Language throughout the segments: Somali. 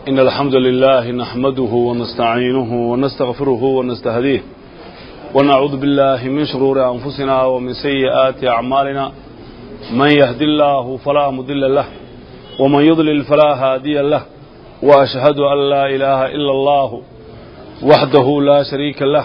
إن الحمد لله نحمده ونستعينه ونستغفره ونستهديه ونعوذ بالله من شرور أنفسنا ومن سيئات أعمالنا من يهدي الله فلا مضل له ومن يضلل فلا هادي له وأشهد أن لا إله إلا الله وحده لا شريك له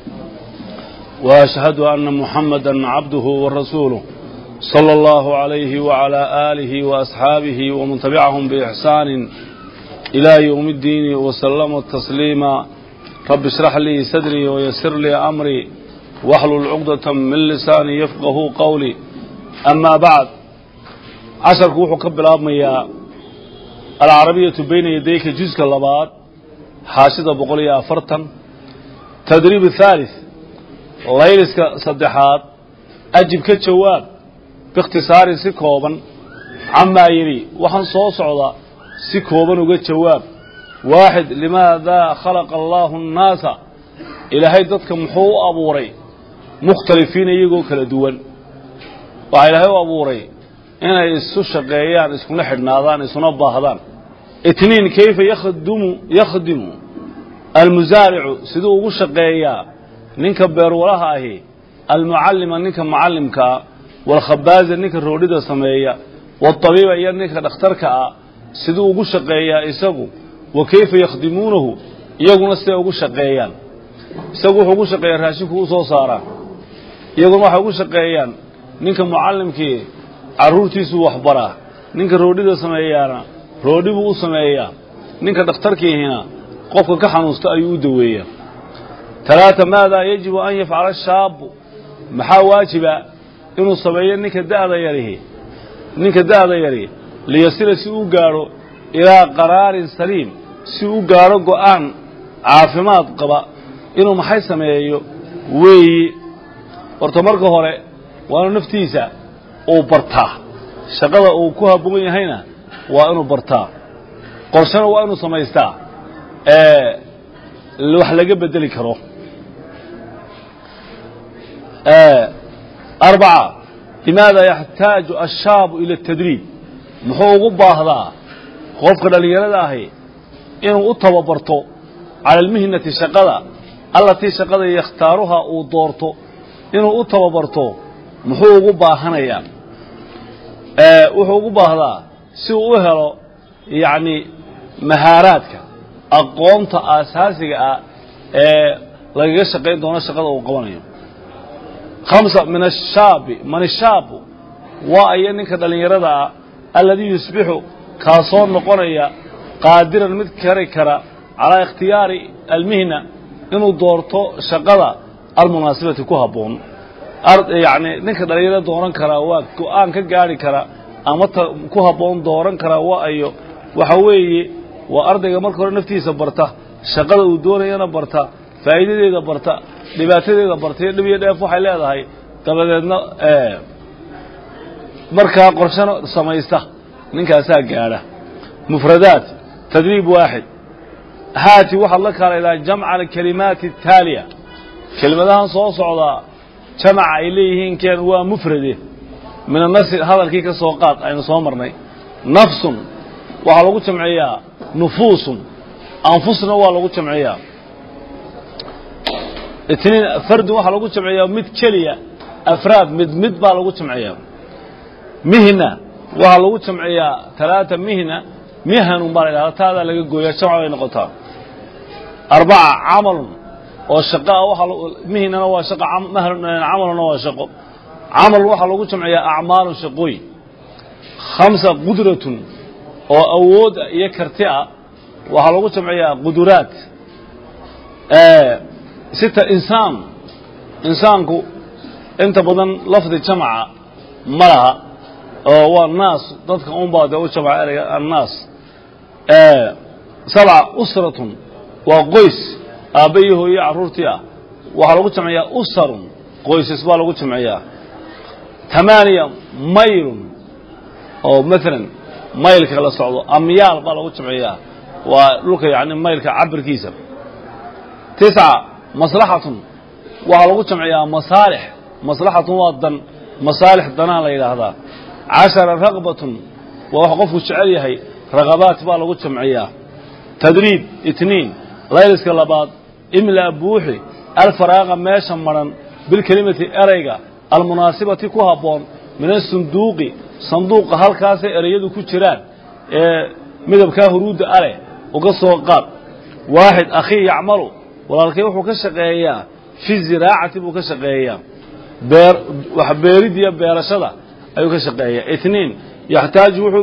وأشهد أن محمدا عبده ورسوله صلى الله عليه وعلى آله وأصحابه ومن تبعهم بإحسان إلى يوم الدين وسلم تسليما رب اشرح لي صدري ويسر لي أمري واحلل عقدة من لساني يفقه قولي أما بعد عشر كوحو قبل أبمية العربية بين يديك جزء اللبات حاشدة بقولي أفرتا تدريب الثالث ليلس صدحات أجب كتشواب باختصار سكوبا عما يري وحن صوص عضا سكوبا وجواب واحد لماذا خلق الله الناس إلى هيدتك محو أبوري مختلفين يجوا كلا دول وإلى هو أبوري إن يسوش الجيان يسكن لحد ناظان يسكن بهذان اثنين كيف يخدم المزارع سدو وش الجيان نكبر وراها هي المعلم نك معلمك والخباز نك الرودة سمية والطبيب ينك دكتورك سدو وش الجيان يسقو وكيف يخدمونه يقولون استوى شقيان استوى حقوق شقيان راشك وصو صارا يقولون حقوق شقيان نينك معلمك عرورتي سو وحبره نينك روديدا سميانا رودي بو سميا نينك دكتورك هنا قفك كحنوست ايو دويا ثلاثه ماذا يجب ان يفعل الشاب محا واجبا انه سميه نينك دادا يريه نينك دادا يريه ليصل سو غارو إلى قرار سليم سو غارو قوان عافماد قبا إنه محي سميهيو وي horta marka hore waa naftiisa oo bartaa shaqada uu ku haboon yahayna waa inuu bartaa qorshana waa inuu sameystaa wax laga bedeli karo أربعة لماذا يحتاج الشاب إلى التدريب محو ugu baahdaa qofka dhalinyarada ahi inuu u tababarto على المهنة shaqada allati shaqada yakhtaaruha uu doorto inuu u tababarto muxuu ugu baahanayaa wuxuu ugu baahdaa si uu u helo yaani mahaaraadka aqoonta asaasiga ah ee laga shaqeyn doono shaqada uu qabanayo خمسة من الشاب من الشاب وأي ninka dhalinyarada الذي يصبح كاسون نقريا قادرا مذكر كرا على اختيار المهنة إنه دورته شغلة المناسبة كهبون يعني نك دليل دوران كرا وأن كجاري كرا أما كهبون دوران كرا وأيو وحوي وأرض جمال كرا نفتي سبرته شغلة ودور ينا برته فائدة إذا برته لبعته إذا برته اللي يدافع حيله هاي تبدأنا مركا قرشنا سمايسته نك أساق على مفردات تدريب واحد هاتي وحل لك إلى جمع الكلمات التالية كلمتان صوص عضا جمع إليهن كان هو مفرده من الناس هذا الكيك السوقات أين صومرني نفس وحلقوا جمعية نفوس أنفسنا وحلقوا جمعية اثنين فرد وحلقوا جمعية مد كلية أفراد مد بحلقوا جمعية مهنة وحلقوا جمعية ثلاثة مهنة مهن مبارك هذا اللي يقول يجمع بين قطع أربعة عمل والشقاء وحل مهنة وشقاء عمل وشقاء عمل وحل وجمعية أعمال شقوي خمسة قدرة وأود يكرتئة وحل وجمعية قدرات ستة إنسانكو أنت بدن لفظ جمع مرها والناس ضدك بعد وجمع الناس سبعة أسرة وقيس أبيه يعرورتها وحلقوا جمعية أسر قيس اسبالقوا جمعية ثمانية ميل أو مثلا ميل كلا صعود أميال بالقوا جمعية ولك يعني ميل كعبر كيسر تسعة مصلحة وحلقوا جمعية مصلحة وضن مصالح دنا إلى هذا 10 رغبة ووقفوا الشعري هي رغبات بالقوا جمعية تدريب 2 ليلس كلابات إملا بوحي الفراغ ماشا مرن بالكلمة أريقة المناسبة كوهابون من الصندوق صندوق هالكاسة أريدو كتيران مدب كهرود أري وقصوا قاب واحد أخي يعملوا ولكن وحو كشقيا في الزراعة وكشقيا وحبيريديا بيرشدة أيو كشقيا 2 يحتاج وحو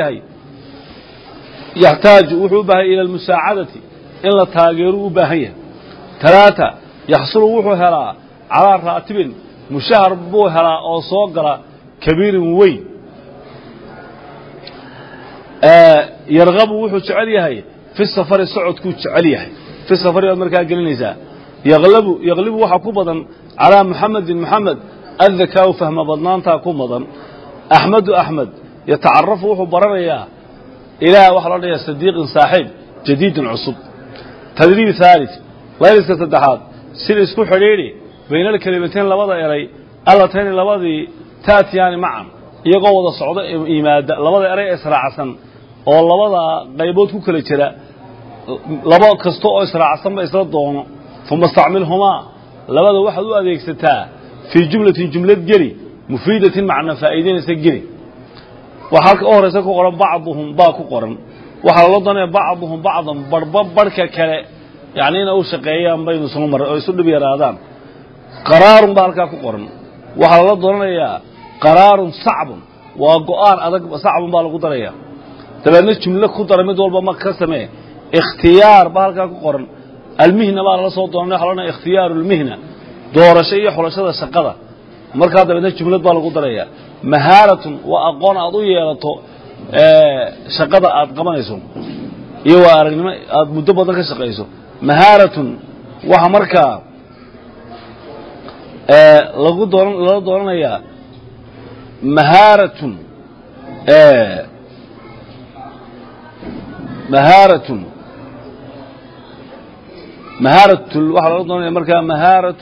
بها إلى المساعدة إلا تاجروا بهية 3 يحصل وحو هلا على راتب مشهر بو هلا أو صغر كبير وين يرغب وحو تعليه في السفر الصعود كو تعليه في السفر المركا قلنيسا يغلب وحا كوبدا على محمد الذكاء وفهم بدنانتا كوبدا أحمد يتعرف وحو برريا إلى وحرر صديق صاحب جديد عصب تدريب ثالث لا يلسك تدحاد سير اسكو حريري بين الكلمتين لبدا إري اللتين لبدي تاتيان معا iyagoo wada socdo iimaada labada eray israacsan oo labada qaybood ku kala jira laba kasto oo israacsan ba isla doono fuma isticmaalhuma labada waxaad u adeegsataa fi jumlad geli mufiidatin macna faa'iideysa geli waxa ka horeysa ku qoran bacduhum ba ku qoran waxa la doonay bacduhum bacdan barka kale yaani inay u shaqeeyaan baynu soo maray oo isu dhib yaraadaan qaraarun ba halka ku qoran waxa la doonayaa قرار صعب وقرار أدق صعب بالغ دريا تبعنا جملة خطر مدول بما كسمه اختيار بالك قرن المهنة بالله صوت ضمنا حلنا اختيار المهنة دور شيء حول شذا سقطة مركز تبعنا جملة بالغ دريا مهارة وأقوان أضوية لطو سقطة قمان يسون يوارق مدبر ذاك سقيسو مهارة وحمركا لغو دورنا يا مهارة الواحد أيضا يمركها مهارة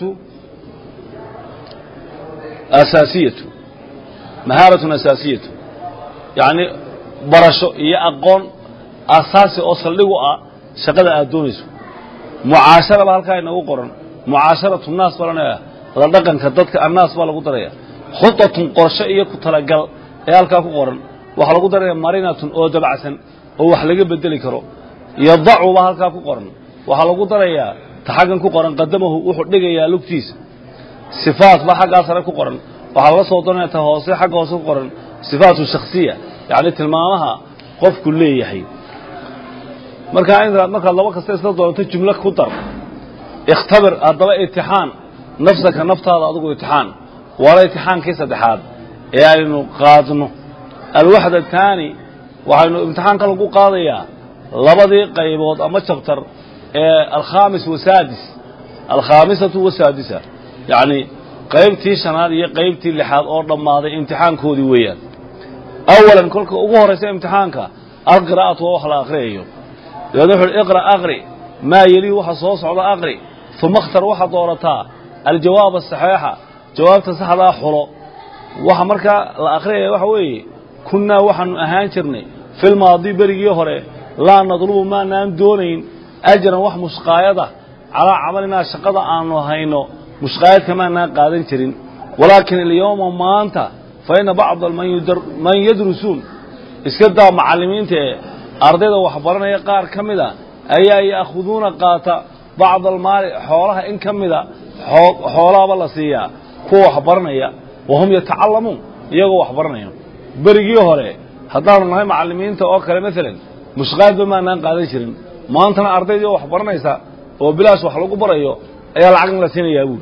أساسية يعني برشو يأقون أساسي أصل لغة شغل أدونيس معاشرة بهالكاي إنه قرن معاشرة الناس برنا لدقن كدتك الناس بالغ دريا خطة قرشية كتلقل يالك قرن وحلقوا دريا مرينة أو دبعسن أو حلقة بدل كرو يضعوا بهالك قرن وحلقوا دريا تحقن قرن قدمه وحدق يا لوكتيس صفات بحق أثر قرن وحلقوا صوتنا تهاصي حق وصف قرن صفات الشخصية يعني تلمامها قف كلية يحيي مركا عندنا مركا الله وقت استيصال جملة خطر اختبر الضباء امتحان نفسك نفط هذا أضغط امتحان ولا امتحان كيس دحاد يعني إنه قاضنه الوحدة الثاني وحنو امتحان كله قاضية لبضي قيبوت أما شابتر الخامس الخامسة والسادسة يعني قيبتي شنادية قيبتي اللحاد أورد ماضي امتحان كودي ويا أولا كل أبوه رئيس امتحانك القراءة وحلا أقريه يدخل اقرأ أقري ما يلي وحصوص على أقري ثم اختر واحد دورتها الجواب الصحيحة جواب تصح لا حلو وحمركا الأخير وحوي كنا وحن أهانشرني في الماضي بريء هره لا نطلب ما نام دونين أجرا وح مسقايدة على عملنا شقة عنه هينو مسقايد كمان قادين شرين ولكن اليوم ما أنت فإن بعض من يدرسون إسكدا معلمين ته أرضه وحبرنا يقار كمدا أي يأخذون قاتا بعض المال حولها إن كمدا حولها بالله سيا كوا حبرنا وهم يتعلمون يجوا حبرنا بريء هره هذا ما معلمين تأكل مثلا مش غاد بما أن قاعدين شرين ما أنتنا أرضي جو حبرنا يسا وبلاش وحلقوا بريء أي العقل لسين يقول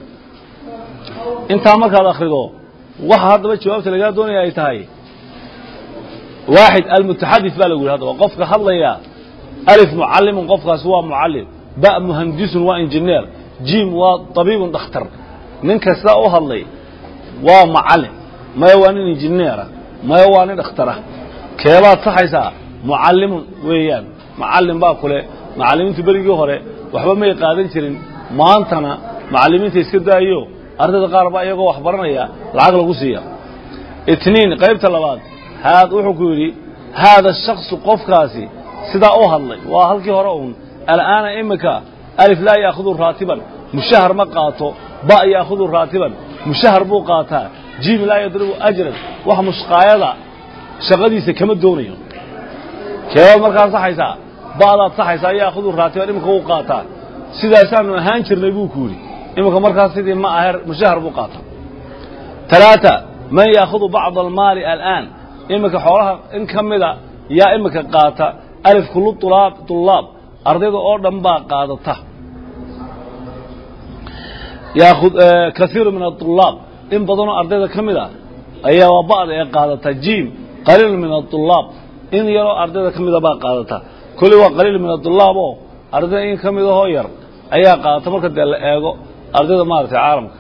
أنت عمك هذا أخرجه واحد بتشوف تلقاه دنيا يتهاي واحد المتحدث بقى يقول هذا وقفك حظ يا ألف معلم وقفك سواء معلم باء مهندس وإنجنير جيم وطبيب دكتور منك ساء هاللي ومعلم ما يواني إنجنير ما يواني دكتوره كيبات صحيح معلم ويان معلم بقى كله معلمين تبريجوا هره وحبا ما يقادين شرين ما أنتنا معلمين تيسير ده أيوه أرض القاربة يجوا وحبرنا يا العقل قصية 2 قيب طلبات هذا وحكوري هذا الشخص قف كاسي سدا أوهل وهل كهرون الآن إمك ألف لا يأخذ راتبا مشهر مقاطه باء يأخذ راتبا مشهر بوقاته جيم لا يضرب أجرا وحمش قايضة شغدي سكمل دونيو كيف مركز صحيحة بعض صحيحة يأخذ راتبا إمك وقاته سدا سانو هانشر نبو كوري إمك مركز سيدي ما أهر مشهر بوقاته 3 من يأخذ بعض المال الآن إمك حولها إن كمل يا إمك قاته ألف كل طلاب أرضيه أردن با قادته يأخذ كثير من الطلاب إن بدون أرضيه كمله أي وبعض قادته جيم قليل من الطلاب إن يرى أرضيه كمله با قادته كل وقليل من الطلاب أرضيه إن كمله هو ير أي قادته مركز الأجو أرضيه مارس عالمك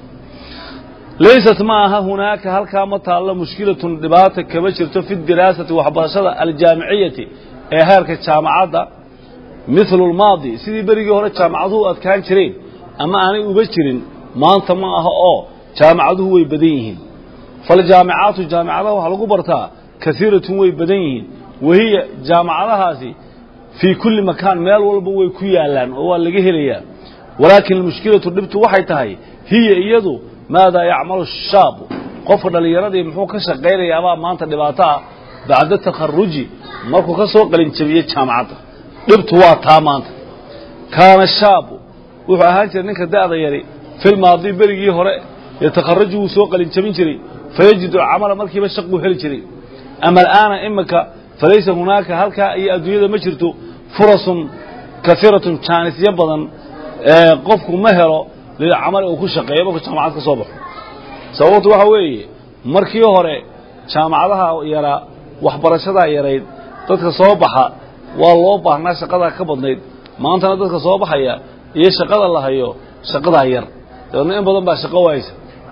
ليست معها هناك هل كانت على مشكلة دباتك كبشرة في الدراسة وحباشة الجامعية هارك الجامعات مثل الماضي سيدي بريغي هورا جامعته أدكان جرين أما أنا أبشرين ما أنت معها جامعته ويبدينهن فالجامعات جامعته وحلقوا برتها كثيرة ويبدينهن وهي جامعة هذه في كل مكان مال والبو ويكويا لان هو اللي جهليا ولكن المشكلة الدبت وحيتها هي إيده ماذا يعمل الشاب قفر ليردي محوكش غير يابا ما أنت دباتها بعد التخرج مركو كسوق الانتبيه جامعته دبت واتا ما أنت كان الشاب وحاجة إنك داعي يري في الماضي بريجي هراء يتخرج وسوق الانتبيه جري فيجد عمل مركب الشق وحل جري أما الآن إمك فليس هناك هلك أي أدوية مجرته فرص كثيرة كانت يبضا قفكم مهرة للعمل وكل شقية وكل جامعات كصبح سووت وحوي مركي هراء جامعتها يرى waxbarashada yareed dadka soo baxa waa loo baahnaa shaqada ka badneyd maanta dadka soo baxaya iyo shaqada la hayo shaqada yar dadna in badan baa shaqo waaysa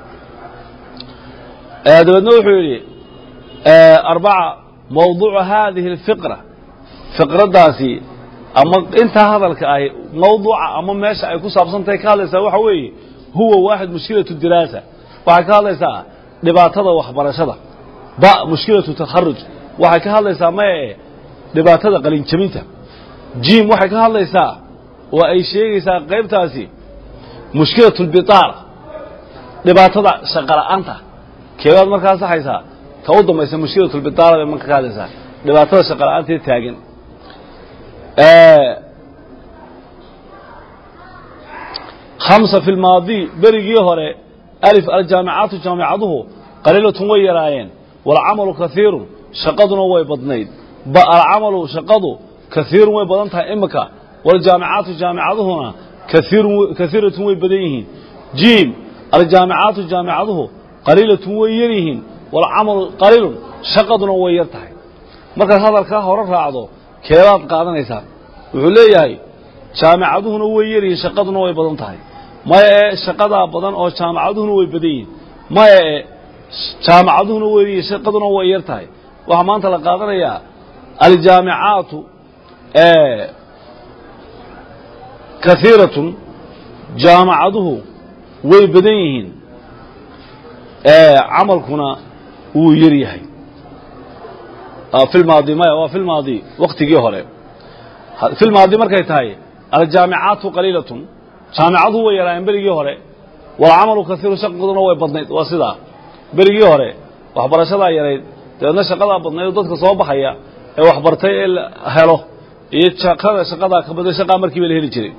dadna wuxuu yiri 4 موضوع هذه الفقرة فقرة داسي أما أنت هذا الكأي موضوع أما ماشي يكون صابصن تكالس وحوي هو واحد مشكلة الدراسة وحكالس دبعت هذا وحبرشة بقى مشكلة التخرج waxay ka hadlaysaa ma dhibaatada qalin jabinta jim waxay ka hadlaysaa oo ay sheegaysaa qaybtaasi mushkilatul bitaar dhibaatada shaqo la'aanta keebaad markaa saxaysaa ka u dambaysa mushkilatul bitaar ee markaa ka hadlaysaa dhibaatada shaqo la'aanta ee taagan خمسة في الماضي بريجي هره ألف الجامعات جامعته قليلة ويراين والعمل كثير شقدنا ويبضنيد بقى العمل شقده كثير ويبضنتها إمك والجامعات جامعتهنا كثيرة ويبديهن جيم الجامعات جامعته قليلة ويريهن والعمل قليل شقدنا ويرتها مركز هذا الكهور الرعضو كيرات قادنا يسار وحليه هاي جامعتهنا ويريهن شقدنا ويبضنتها ما شقدها بضن أو جامعتهنا ويبديهن ما جامعتهنا ويريهن شقدنا ويرتها وحمان تلقاطنا يا الجامعات كثيرة جامعته ويبديهن عملكنا ويريهن في الماضي ما هو في الماضي وقت جهره في الماضي مركزتها الجامعات قليلة جامعته ويريهن بريجهره والعمل كثير شقدنا ويبدنيد وصدا بريجهره وحبرشة يريد dadna shaqada badnayd dadka soo baxaya ee wax bartay helo iyo shaqada ka badan shaqa markii la heli jiray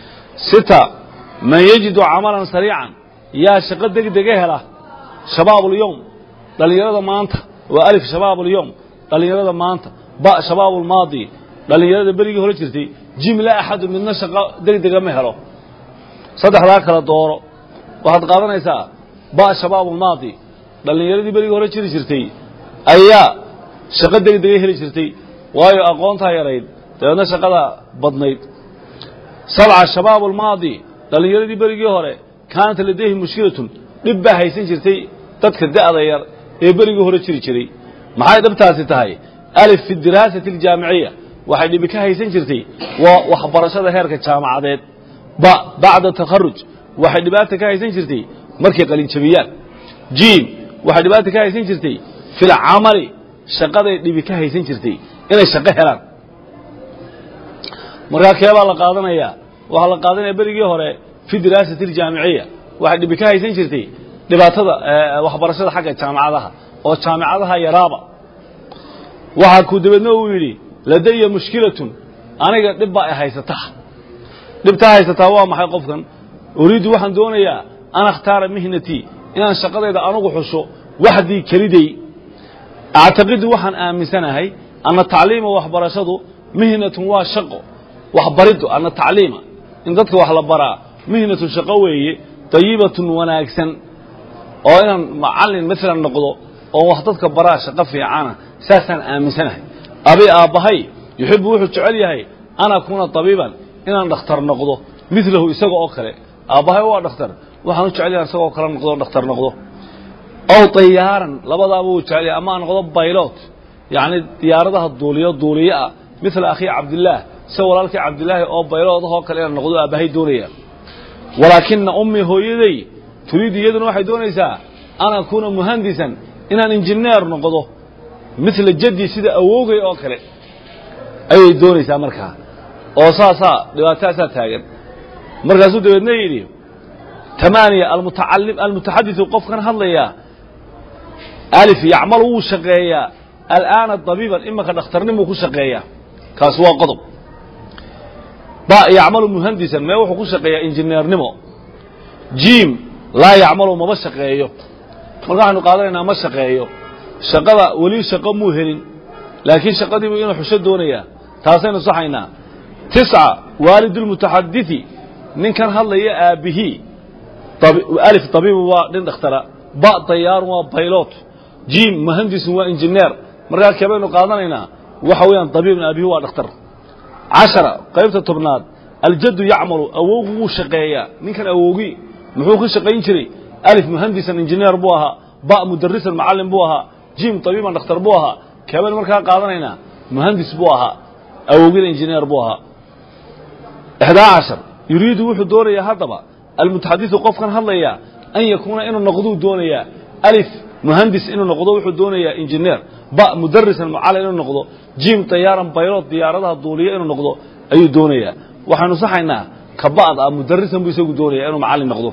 6 man yajidu amalan sariican ya shaqa degdeg hela shabaabul yawm dhalinyarada maanta waa alif shabaabul yawm dhalinyarada maanta ba shabaabul maadi dhalinyarada berigi hore jirtay jimla ahad midna shaqa degdeg ma helo saddexda kala dooro waxaad qaadanaysaa ba shabaabul maadi dhalinyarada berigi hore jirtay ayaa shaqo degdeg heli jirtay waayo aqoonta yareed dadna shaqada badnayd 7 shabaab al-maadi dhalinyaradii berigii hore kaanta leedahay mushkilatun dib baa haysan jirtay dadka da'da yar ee berigii hore jiray maxay dhabtaasi tahay alif fi dirasati al-jaamiciyya waxay dib ka haysan jirtay waxbarashada heerka jaamacadeed bacda takharuj waxay dhibaato ka haysan jirtay markii qalin jabiyaan jim waxay dhibaato ka haysan jirtay في العمل شقده دبي ka haysan jirtay inay shaqo helaan markaa keebaa la qaadanayaa waxaa la qaadanaya berigii hore fi diraasati aljaamiciya waxay dhibi ka haysan jirtay dhibaatada waxbarashada xagga jaamacadaha oo jaamacadaha yaraaba waxaa ku dabadna uu yidhi ladaya mushkilatun aniga dhib baa haysataa dhibtaa haysataa waa maxay qofkan uriidu waxaan doonayaa an akhtaara mihnatii inaan shaqadayda anugu xusho waxdii keliday actaqidu waxaan aaminsanahay ana tacliima waxbarashadu mihnatun waa shaqo waxbariddu ana tacliima in dadka wax la baraa mihnatun shaqo weeye dayibatun wanaagsan oo inaan macallin maalan noqdo oo wax dadka baraa shaqo fiicana saasaan aaminsanahay abi aabbahay yuxibu wuxuu jecel yahay an akuuna tabiiban inaan dhakhtar noqdo milahu isaga oo kale aabbahay waa dhakhtar waxaan u jecel yahay isagoo kale noqdo dhakhtar noqdo aw tayaaran labadaaba uu jecel yahay ama aan noqdo baylot yacni diyaaradaha duuliye ah mila akhii cabdillaah sida walaalkii cabdillaahi oo bayloodahoo kale inaan noqdo aabbahay doonaya walaakina ummii hooyaday turiidu iyaduna waxay doonaysaa an akuuna muhandisan inaan injineer noqdo mila jaddi sida awoogay oo kale ayay doonaysaa markaa oo saasaa dhibaataasaa taagan markaasuu dabeedna yidhi tamaaniya almutaxadiثu qofkan hadlayaa alif yacmalu wuu shaqeeyaa al'aana dabiiban imaka dhakhtarnimuu ku shaqeeyaa kaas waa qodob ba yacmalu muhandisan mee wuxuu ku shaqeeyaa injineernimo jiim laa yacmalu maba shaqeeyo marka waxaynu qaadanaynaa ma shaqeeyo shaqada weli shaqo muu helin laakiin shaqadiibuu inuu xusho doonayaa taasaynu saxaynaa tisca waalidulmutaxadiثi ninkan hadlaya aabbihii alif tabiibu waa nin dhakhtara ba dayaarun waa baylot jiim muhandisun waa injineer markaa keebaynu qaadanaynaa waxa weeyaan tabiibun aabihi waa dhakhtar 10 qaybta tobnaad aljaddu yacmalu awowgu wuu shaqeeyaa ninkan awowgii muxuu ka shaqayn jiray alif muhandisan injineer buu ahaa ba mudarisan macallin buu ahaa jiim tabiiban dhakhtar buu ahaa keebaynu markaa qaadanaynaa muhandis buu ahaa awowgina injineer buu ahaa 11 yuriidu wuxuu doonayaa haddaba almutaxadiثu qofkan hadlaya an yakuuna inuu noqduu doonayaa alif muhandis inuu noqdo wuxuu doonayaa injineer ba mudarisan macallin inuu noqdo jiim tayaaran baylot diyaaradaha duuliye inuu noqdo ayuu doonayaa waxaanu saxaynaa ka ba'd ah mudarisan buu isagu doonayaa inuu macallin noqdo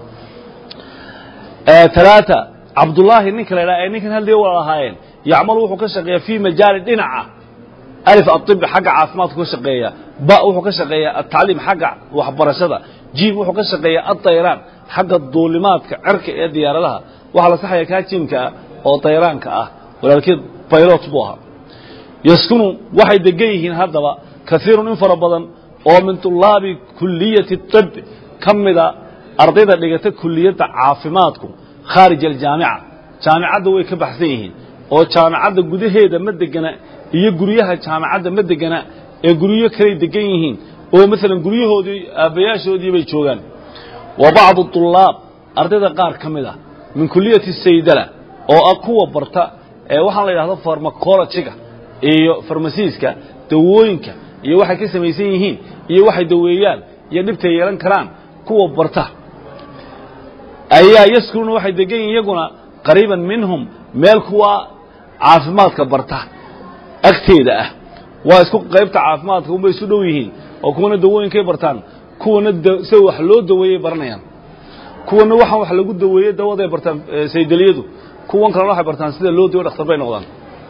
3 cabdullaahi ninka la yidhaha ee ninkan hadlaya wala lahaayeen yacmalu wuxuu ka shaqeeyaa fii majaali dhinaca alif aطibi xagga caafimaadku ka shaqeeya ba wuxuu ka shaqeeyaa atacliim xagga waxbarashada jiim wuxuu ka shaqeeyaa atayraan xagga duulimaadka cerka ee diyaaradaha waxaa la saxaya kaa jiimka ah oo tayraanka ah walaalkeed baylot buu ahaa yaskunu waxay degan yihiin haddaba kaiirun in fara badan oo min طulaabi kuliyati طib ka mida ardayda dhigata kuliyadda caafimaadku khaarij aljaamica jaamicadda way ka baxsan yihiin oo jaamicadda gudaheeda ma degana iyo guryaha jaamicadda ma degana ee guryo kaley degan yihiin oo maalan guryahoodii aabbayaashoodii bay joogaan wa bacdu طulaab ardayda qaar ka mid ah min kuliyati saydala oo ah kuwa barta ee waxaan la yidhahdo farmacologiga iyo farmasiiska dawooyinka iyo waxay ka samaysan yihiin iyo waxay daweeyaan iyo dhibtay yeelan karaan kuwa barta ayaa yaskunuuna waxay degan yihiin iyaguna qariiban minhum meel kuwa caafimaadka barta agteeda ah waa isku qaybta caafimaadka unbay isu dhow yihiin oo kuwana dawooyinkay bartaan kuwana sida wax loo daweeyey baranayaan kuwana waxaan wax lagu daweeyey dawaday bartaan saydaliyadu kuwan kalena waxay bartaan sida loo daweeyo dhakhtar bay noqdaan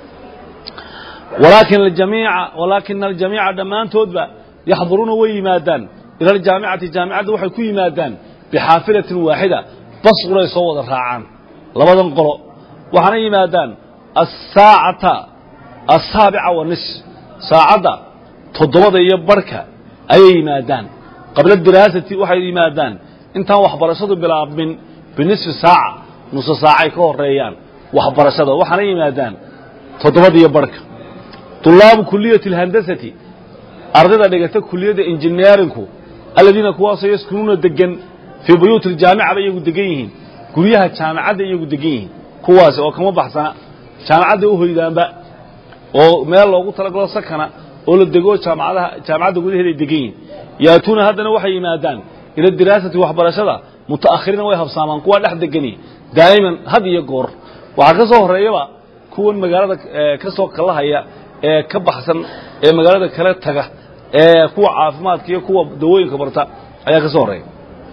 walaakin aljamiica dhammaantoodba yaxduruuna way yimaadaan ila aljaamicati jaamicadda waxay ku yimaadaan bixaafilatin waaxida bas quray soo wada raacaan labadan qolo waxaana yimaadaan asaacata asaabica wanis saacadda 7:15 ayay yimaadaan qabla diraasati waxay yimaadaan intaan waxbarashadu bilaabmin binisfi saaca nusu saacay ka horeeyaan waxbarashada waxaana yimaadaan 7:15 طلاب كلية الهندسة أرضنا دقت كلية إنجنيرينكو الذين كواسا يسكنون دقن في بيوت الجامعة بيجوا دقيهن كليها جامعة بيجوا دقيهن كواسا وكما بحثنا جامعة هو إذا بقى وما الله قلت لك لا سكنة أول الدقوة جامعة كلية دقيهن يأتون هذا وحي مادان إلى الدراسة وحبرشة متأخرين ويهب سامان كوا لحد دقني دائما هذه يقر وعكسه الرئيبة كون مجالات كسوق الله هي ka baxsan ee magaalada kale taga kuwa caafimaadka iyo kuwa dawooyinka barta ayaa ka soo horeeya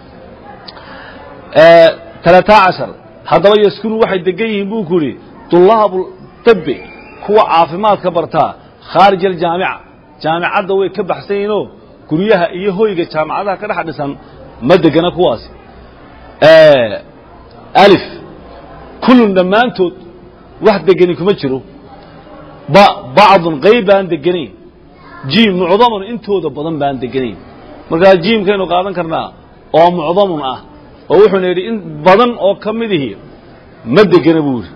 13 haddaba yaskunu waxay degan yihiin buu ku yidhi طulaabu طibbi kuwa caafimaadka bartaa khaarij aljaamica jaamicadda way ka baxsan yihiinoo guryaha iyo hoyga jaamacadaha ka dhex dhisan ma degana kuwaasi alif kullun dhammaantood wax degani kuma jiro bacdun qayb baan deganayn jiim mucdamun intooda badan baan deganayn markaa jiimkaynu qaadan karnaa oo mucdamun ah oo wuxuuna yidhi in badan oo ka midihii ma degana buu yidhi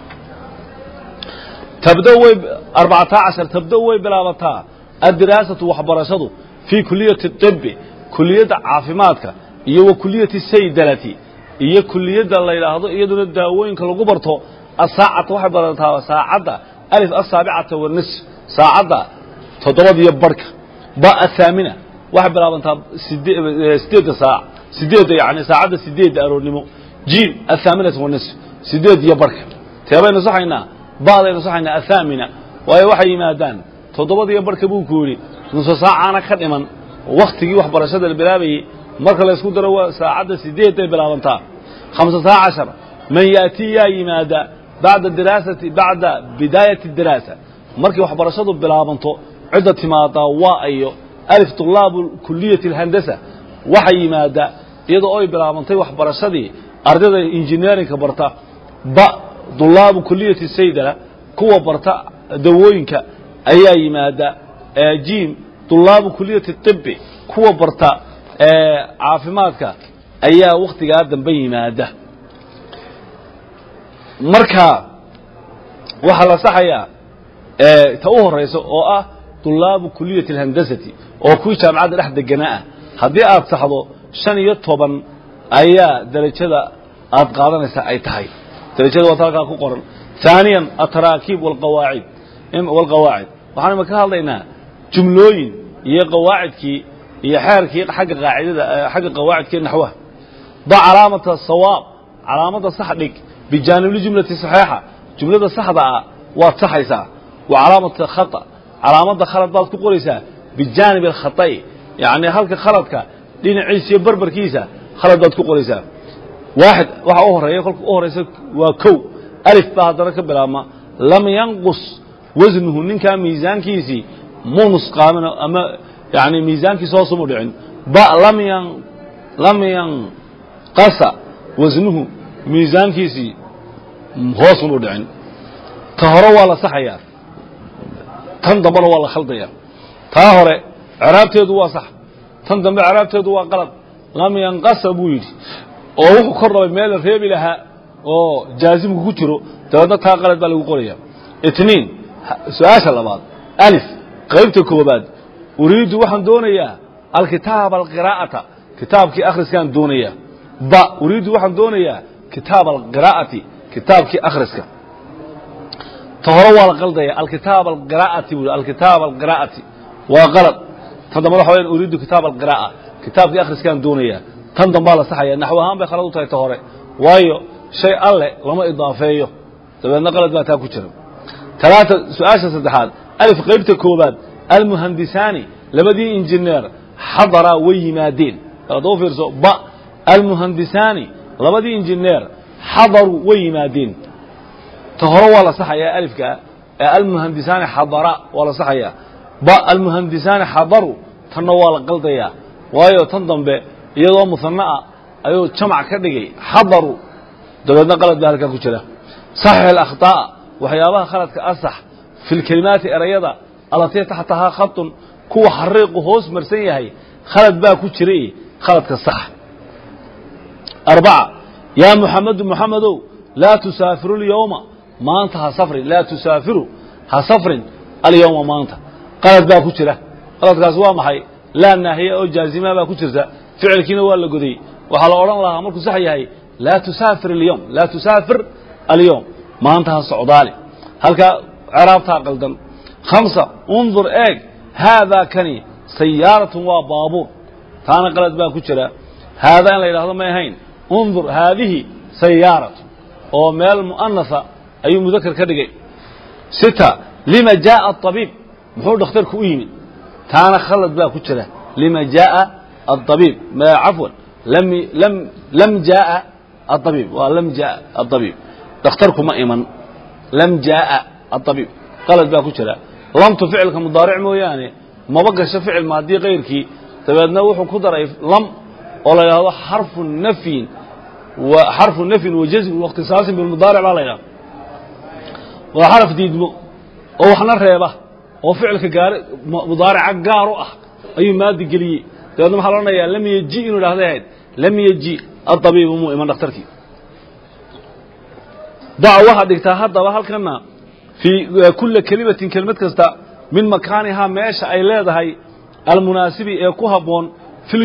tabda way bilaabataa addiraasatu waxbarashadu fii kuliyati طibbi kuliyadda caafimaadka iyo wa kuliyati saydalati iyo kuliyadda la yidhaahdo iyaduna daawooyinka lagu barto asaacata waxay barataa saacadda alif asaabicata wanisf saacadda 7:15 ba athaamina waxay bilaabantaa 8 saac 8 yani saacadda 8 aroornimo jiim athaaminata wanisf 8:15 teebaynu saxaynaa baadaynu saxaynaa athaamina waayo waxay yimaadaan 7:15 buu ku yidhi nusu saacana ka dhiman waqtigii waxbarashada la bilaabayay marka la isku daro waa saacadda 8 ay bilaabantaa 15 man yaati yaa yimaada bacda diraasati bacda bidaayati diraasa markii waxbarashadu bilaabanto cidda timaadaa waa ayo alif tulaabu kuliyati alhandasa waxa yimaada iyadoo ay bilaabantay waxbarashadii ardayda engineerinka barta ba tulaabu kuliyati saydala kuwa barta dawooyinka ayaa yimaada jiim tulaabu kuliyati طibbi kuwa barta caafimaadka ayaa waqtigaa dambe yimaada marka waxaa la saxayaa ta u horayso oo ah tulaabu kuliyati alhandasati oo kuwii jaamacadda dhex deganaa ah haddii aad saxdo 15 ayaa darajada aad qaadanaysaa ay tahay darajada waa halkaa ku qoran ثانيا التراكيب والقواعد waxaan ma ka hadlaynaa jumlooyin iyo qawaacidkii iyo xeerkii xagga qawaacidkii naxwaha ba calaamata sawaab calaamada sax dhig bijaanib jumlati saxiixa jumlada saxda ah waa saxaysaa wa calaamata khata calaamada khalad baad ku qoraysaa bijaanib alkhata'i yani halka khaladka dhinaciisa iyo barbarkiisa khalad baad ku qoraysaa واحد waxa u horeeya kolka u horeysa waa kow alif ba hadana ka bilaabma lam yanqus waznuhu ninka miisaankiisi munus qaamina ama yani miisaankiisa hoos uma dhicin ba lam yanqasa waznuhu miisaankiisi hoos uma dhicin ta hore waa la saxayaa tan dambana waa la khaldaya ta hore caraabteedu waa sax tan dambe caraabteedu waa qalad lam yanqasa buu yidhi oo wuxuu kor rabay meel reebi lahaa oo jaazimku ku jiro dabadna taa qalad baa lagu qoraya itniin su-aasha labaad alif qaybta koobaad uriidu waxaan doonayaa alkitaab alqiraa'ata kitaabkii akhriskaan doonayaa ba uriidu waxaan doonayaa kitaab alqiraa'ati kitaabkii akhriska ta hore waa la qaldaya alkitaab alqiraa'ati buu alkitaab alqiraa'ati waa qalad tan dambe waxa weeyaan uriidu kitaab alqiraa'a kitaabkii akhriskaan doonayaa tan dambaa la saxaya naxw ahaan bay khalad u tahay ta hore waayo shay alle lama idaafeeyo dabeedna qalad baa taa ku jira talaata su-aasha saddexaad alif qaybta koobaad almuhandisaani labadii injineer xadara way yimaadeen adoo fiirso ba almuhandisaani labadii injineer xadaru way yimaadeen ta hore waa la saxayaa alifka almuhandisaani xadara waa la saxayaa ba almuhandisaani xadaru tanna waa la qaldayaa waayo tan dambe iyadoo musanaa ayuu jamac ka dhigay xadaru dabeedna qalad baa halkaa ku jira saxix alakhطa'a waxyaabaha khaladka asax fi lkelimaati erayada alatii taxtahaa khatun kuwa xariiqu hoos marsan yahay khalad baa ku jiray khaladka sax arbaca yaa muxamedu muxamedow laa tusaafiru اlyawma maanta ha safrin laa tusaafiru ha safrin alyawma maanta qalad baa ku jira qaladkaas waa maxay laa naahiya oo jaazima baa ku jirta ficilkiina waa la goday waxaa la odhan lahaa markuu sax yahay laa tusaafir alyawm laa tusaafir alyawm maanta ha socdaali halkaa ciraabtaa qaldan khamsa undur eeg haadaa kani sayaaratun waa baabuur taana qalad baa ku jira haadaa in la yidhahdo may ahayn undur haadihi sayaaratu oo meel mu'anasa ayuu mudakar ka dhigay sita lima jaaa abiib muxuu dhakhtarku u yimid تانا خلط بقى كتيرة لما جاء الطبيب ما عفوا لم جاء الطبيب ولم جاء الطبيب تختاركم إيمان لم جاء الطبيب خلط بقى كتيرة لم تفعل كمضارع موياني ما بقى فعل ماضي غير كي تبعدنا وحو كدر لم ولا هذا حرف النفي وجزم واختصاص بالمضارع لا لا وحرف ديدمو او احنا ريبه oo ficilka gaar mudaaric gaar ah ayuu maadi galiyay dadna waxa la oranaya lam yaji inuu dhahdeen lam yaji at-tabiib mu iman dhakhtarkii daa waxa dhigtaa hadaba halkana fi kulli kalimatin kalmad kasta min makaaniha meesha ay leedahay al-munaasibi ee ku haboon fil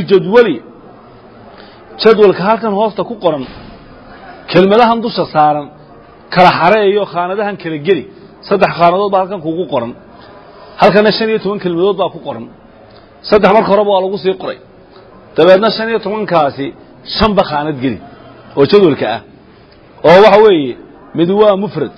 jadwalka halkan hoosta ku qoran kelmadahan dusha saaran kala xareeyo khaanadahan kala geli saddex khaanadood baa halkan kugu qoran halkana 15 kelmadood baa ku qoran saddex marka hore waa lagu sii qoray dabeedna 15 kaasi shan ba khaanad geli oo jadwalka ah oo waxa weeye mid waa mufrad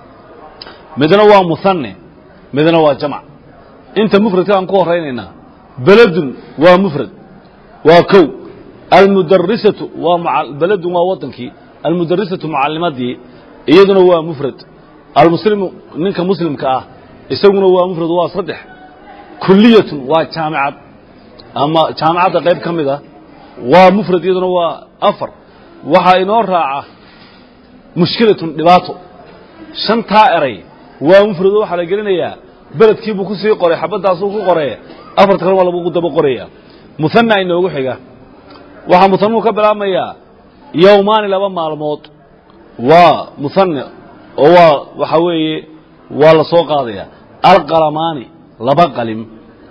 midna waa musanna midna waa jamac inta mufradka aan ku horeynayna baladun waa mufrad waa kow المدرسة بلد ووطنكي المدرسة معلماتي iyaduna waa mufrad almuslimu ninka muslimka ah isaguna waa mufrad waa saddex kulliyatun waa jaamacad ama jaamacada qayb kamida waa mufrad iyaduna waa afar waxa inoo raaca mushkilatun dhibaato shanta eray waa mufrad waxa la gelinayaa beledkii buu ku sii qoray xabadaas uu ku qoray afarta kale waa lagu daba qoraya musanna inoogu xiga waxa musannu ka bilaabmaya yawmaan laba maalmood waa musanna oo waxa weeye waa la soo qaadaya alqalamaani laba qalim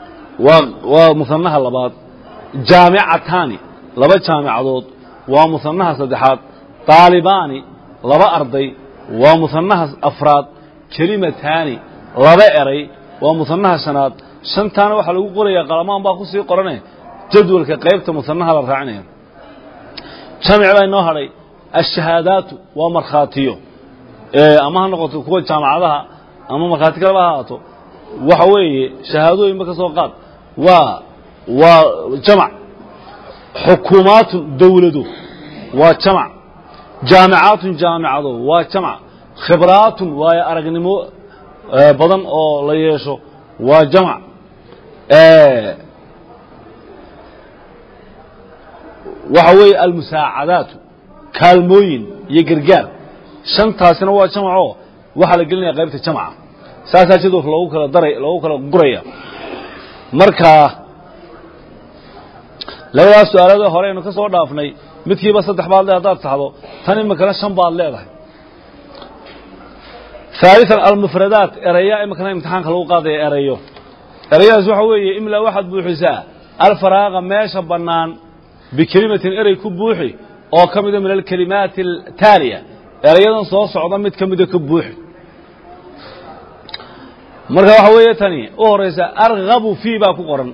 waa musannaha labaad jaamicataani laba jaamicadood waa musannaha saddexaad taalibaani laba arday waa musannaha afraad kalimataani laba eray waa musannaha shanaad shantaana waxa lagu qorayaa qalamaan baa ku sii qoranay jadwalka qaybta musannaha la raacinayo jamic baa inoo hadhay الشهادات ومرخاتيو اما نقطه كو جامعadaha ama markhaati kala haato waxa weeye shahaadooyin ka soo qaad waa jamac xukuumaat dawladu waa jamac jaamicaat jaamicado waa jamac khibraat waa aragnimo badan oo la yeesho waa jamac waxa weeye almusaacadaat kaalmooyin iyo gargaar shantaasina waa jamaco waxa la gelinaya qaybta jamaca saasaa jadwal loogu kala guraya marka labadaas su'aalaad hore aynu ka soo dhaafnay midkiiba saddex baad leedahay hadaad taxdo tan imikana shan baad leedahay ثالثا المفردات eraya imikana imtixaanka lagu qaadayo erayaas waxa weeye imla waxaad buuxisaa alfaraaqa meesha banaan bikalimatin eray ku buuxi oo kamida min alkalimaat taaliya erayadan soo socda mid kamida ka buuxi marka waxa weeye tani oo horeysa arghabu fi ba ku qoran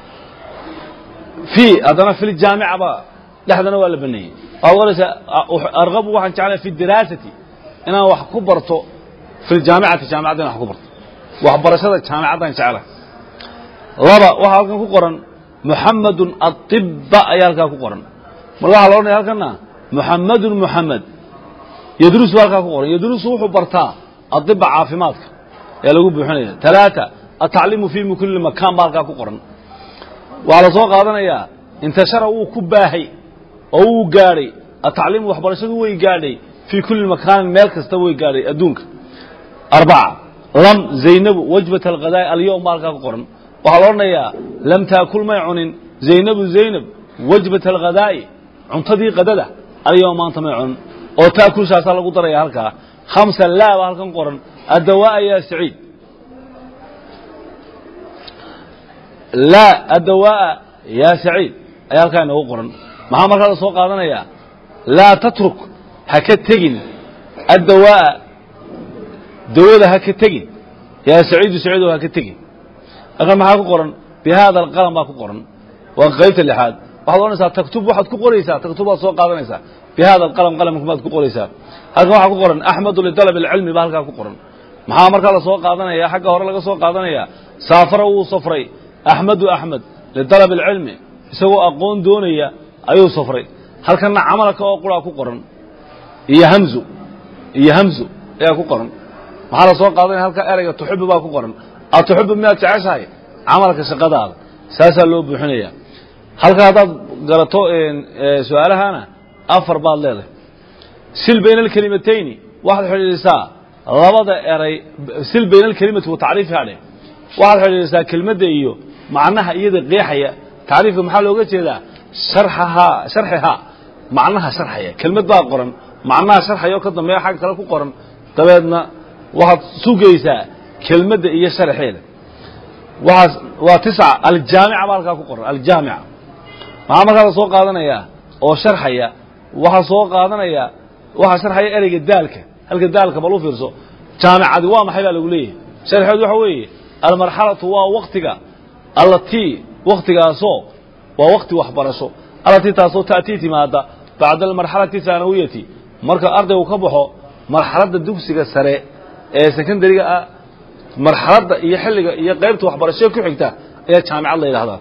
fi adana fil jaami'a ba dhaxdana waa la baneeyay oo horeysa arghabu waxaan jeclahay fi diraasati inaan wax ku barto fil jaami'ati jaamicada wax ku barto wax barashada jaamicada jeclahay laba waxa halkan ku qoran muhammadun at-tibba ayaa halka ku qoran marka waxa la oranay halkana muhammadun muhammad yadrusu halka ku qoran yadrusu wuxuu bartaa at-tibba caafimaadka ee lagu buuxinayo ثلاثة التعليم في كل مكان halka ku qoran waxa la soo qaadanaya inta shara uu ku baahay oo uu gaaray التعليم waxbarashadu way gaadhay في كل مكان meel kasta way gaadhay adduunka أربعة لم زينب وجبة الغداء اليوم halka ku qoran waxa la oranayaa lam taakul may cunin زينب وجبة الغداء cuntadii qadada اليوم maanta may cunin oo taakulshaas lagu daraya halka خمسة لا halkan qoran الدواء يا سعيد لا الدواء يا سعيد أي halkan ugu qoran maxaa markaa la soo qaadanaya لا تترك haka tagin الدواء dawada haka tagin يا سعيد سعيد haka tagin akan maxaa ku qoran بهذا القلم baa ku qoran waa qaybta lixaad waxaad oranaysaa taktub waxaad ku qoraysaa taktubaad soo qaadanaysaa بهذا القلم qalamka baad ku qoraysaa halkan waxa ku qoran أحمد لطلب العلم baa halka ku qoran maxaa markaa la soo qaadanaya xagga hore laga soo qaadanaya saafara uu safray أحمد أحمد لطلب العلم سوى أقون دونية أيو صفري هل كان عملك أقول أكو قرن يهمزو يا أكو قرن محل سوى قاضي هل كان أرجع تحب باكو قرن أو تحب ما تعيش هاي عملك شقد هذا ساسا لو بحنية هل كان هذا قرأتو سؤالها أنا أفر بعض ليلة سل بين الكلمتين واحد حديثا لبدا اري سل بين الكلمه وتعريفها عليه واحد حديثا كلمه ايو معناها iyada qeexaya taariifka maxaa looga jeedaa sharxaha macnaha sharxaya kelmad baa qoran macnaha sharxayo ka dambeeya xaq kale ku qoran dabeedna waxaad sugaysaa kelmadda iyo sharxeeda waa 9 aljaamica baalka ku qoran aljaamica maxaa markaa soo qaadanaya oo sharxaya waxa soo qaadanaya waxa sharxaya ereyga daalka halka daalka bal u fiirso jaamicadu waa maxay baa lagu leeyahay sharxeedu waxa weeye almarxalatu waa waqtiga allati waqtigaasoo waa waqti waxbarasho allati taasoo taati timaada bacda almarxalati thanawiyati marka ardaygu ka baxo marxaladda dugsiga sare ee secondary-ga marxaladda iyo xilliga iyo qaybta waxbarasho ku xigta ee jaamicad la yiraahdo